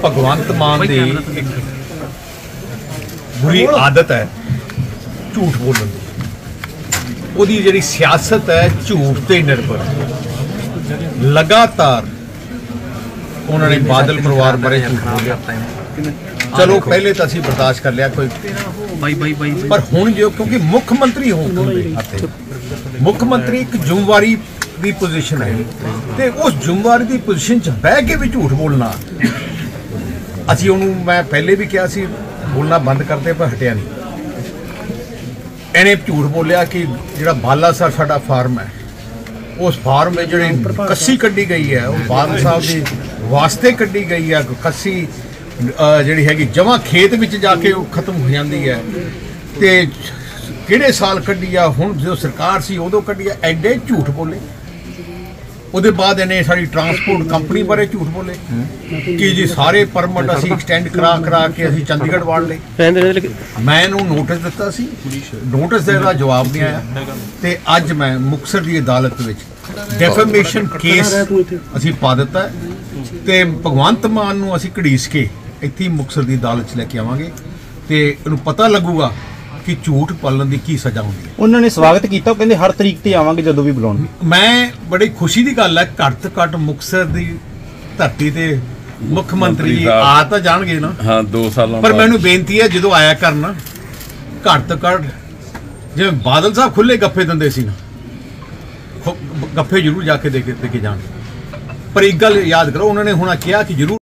भगवंत मान की एक बुरी आदत है झूठ बोलने की। उहदी जिहड़ी सियासत है झूठ ते निर्भर है। लगातार उन्होंने बादल परिवार बारे झूठ बोलिया। चलो पहले तो असीं बर्दाश्त कर लिया कोई, पर हुण जो क्योंकि मुख मंत्री हो मुख मंत्री एक जिम्मेवारी की पोजीशन है, तो उस जिम्मेवारी की पोजीशन च बह के भी झूठ बोलना, असीं उन्होंने मैं पहले भी कहा सी बोलना बंद करते पर हटिया नहीं। इन्हें झूठ बोलिया कि जिहड़ा बालासर साडा फार्म है, उस फार्म में जिहड़ी कस्सी कड्डी गई है वो बादल साहब के वास्ते कड्डी गई है। कस्सी जिहड़ी हैगी जमा खेत में जाके वो खत्म हो जाती है, तो किहड़े साल कड्डी आ, हुण जो सरकार सी उदों कड्डी आ। एडे झूठ बोले। उसदे बाद इन्हें साड़ी ट्रांसपोर्ट कंपनी बारे झूठ बोले कि जी सारे परमिट असीं एक्सटेंड करा करा के असीं चंडीगढ़ वाड़ ले। मैं इन्हूं नोटिस दिता सी, नोटिस दा जवाब नहीं आया, तो अज मैं मुक्तसर की अदालत विच डेफेमेशन केस असीं पा दिता है, ते भगवंत मान नूं असीं घड़ीस के इत्थे मुक्तसर की अदालत च लैके आवांगे, ते इहनूं पता लगूगा कि झूठ बोलण की की सज़ा होंदी है। उन्होंने स्वागत किया, कहते हर तरीक ते आवांगे जदों भी बुलाउण। मैं बड़ी खुशी की गल है, घट तो घट मुक्तसर की धरती ते मुख मंत्री आ तो जाणगे ना। हाँ 2 साल पर मैनू बेनती है जो आया करना घट तो घट जिवें बादल साहब खुले गप्फे दिंदे सी ना, गप्फे जरूर जाके दे के जाण। पर एक गल याद करो, उन्होंने हुण कहा कि जरूर